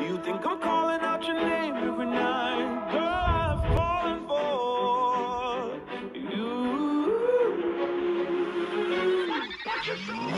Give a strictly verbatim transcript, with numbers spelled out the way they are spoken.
you think I'm calling out your name every night? Girl, I've fallen for you.